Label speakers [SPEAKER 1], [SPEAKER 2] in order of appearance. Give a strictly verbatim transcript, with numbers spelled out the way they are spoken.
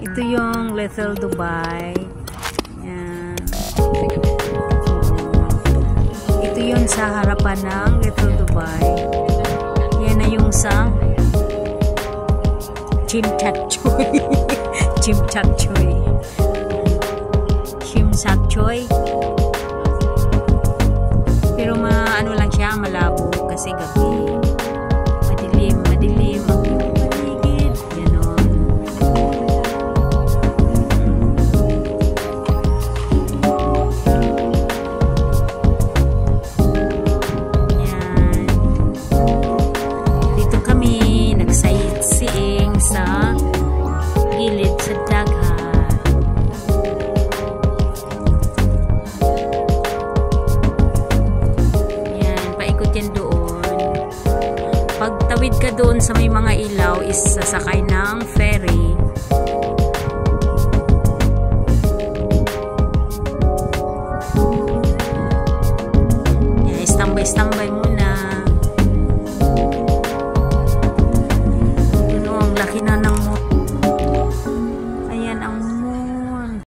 [SPEAKER 1] Ito yung Little Dubai. Yan. Ito yung sa harapan ng Little Dubai. Yan na yung sa Chimchakchoy. Chimchakchoy. Chimchakchoy. Pero maano lang siya, malabo kasi gabi. Madilim, madilim ang paligid. Ganon. Yan. Dito kami nag-sightseeing sa gilid sa dagat. Pagtawid ka doon sa may mga ilaw is sasakay ng ferry. Yeah, istambay-istambay mo